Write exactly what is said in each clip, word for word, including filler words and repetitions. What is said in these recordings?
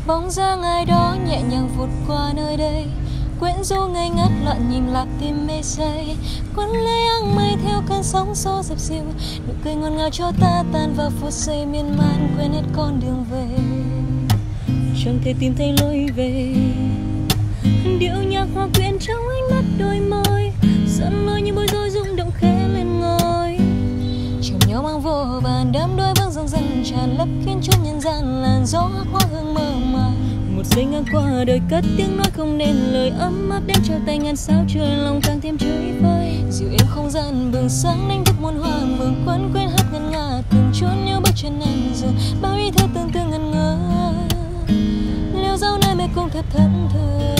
Bóng dáng ai đó nhẹ nhàng vụt qua nơi đây, quyến rũ ngây ngất loạn nhìn lạc tim mê say, cuốn lấy áng mây theo cơn sóng xô dập dìu, nụ cười ngọt ngào cho ta tan vào phút giây miên man, quên hết con đường về, chẳng thể tìm thấy lối về. Điệu nhạc hòa quyện trong ánh mắt đôi môi, dẫn lối như bối rối rung động khẽ lên ngôi, chiều nhau mang vô vàn đám đôi bước dần dần tràn lấp khiến chốn nhân gian làn gió hoa hương mơ màng. Một giây ngang qua đời cất tiếng nói không nên lời, ấm áp đến cho tay ngàn sao trời lòng càng thêm chơi vơi. Dịu êm không gian bừng sáng đánh thức muôn hoa mừng quấn quên hát ngân nga từng chốn nhớ bước chân em dừng bao ý thơ tương tư ngần ngơ liêu dấu nơi mê cung thật thẫn thờ.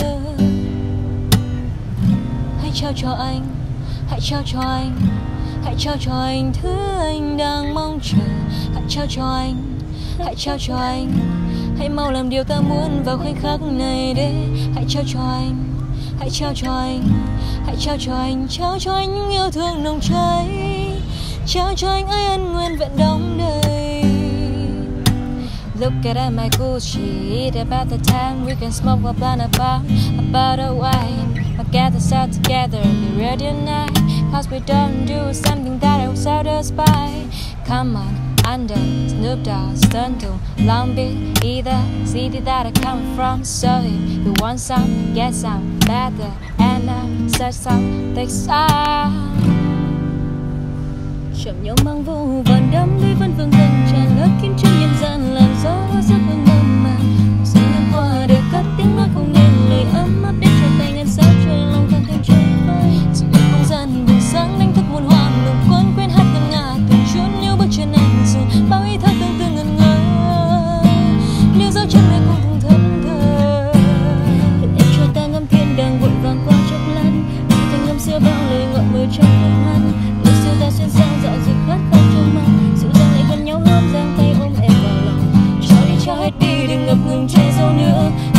Hãy trao cho anh, hãy trao cho anh, hãy trao cho anh thứ anh đang mong chờ. Hãy trao cho anh, hãy trao cho anh, hãy mau làm điều ta muốn vào khoảnh khắc này để. Hãy trao cho anh, hãy trao cho anh, hãy trao cho anh, trao cho anh những yêu thương nồng cháy, trao cho anh ai ân nguyên vẹn đong đầy. Look at my Gucci, it's about the time we can smoke a blunt about, about a wine. I get us all together, be ready tonight, cause we don't do something that will set us by. Come on, under Snoop Dogg, Stun to Long Beach, either city that I come from. So if you want some, get some better, and I said some things are. Chậm nhau mang vô vàn đắm đuối vẫn vương dần tràn ngất khiến cho nhân gian làm gió rất hương mơ màng. Giây ngang qua đời cất tiếng nói không nên lời, ấm áp đến cho tay ngàn sao trời lòng càng thêm chơi vơi. Dịu êm không gian bừng sáng đánh thức muôn hoa mừng quấn quên hát ngân nga từng chốn nhớ bước chân em dừng bao ý thơ tương tư ngần ngơ liêu dấu chân mê cung thường thẫn thờ. Em cho ta ngắm thiên đàng vội vàng qua chốc lát, như thanh ngâm xưa bao lời ngọn mơ trong đôi mắt. Người siêu ta xuyên sang dạo dực khát khao trong mắt, dịu dàng lại gần nhau ôm giang tay ôm em vào lòng. Cho đi cho hết đi đừng ngập ngừng che dấu nữa.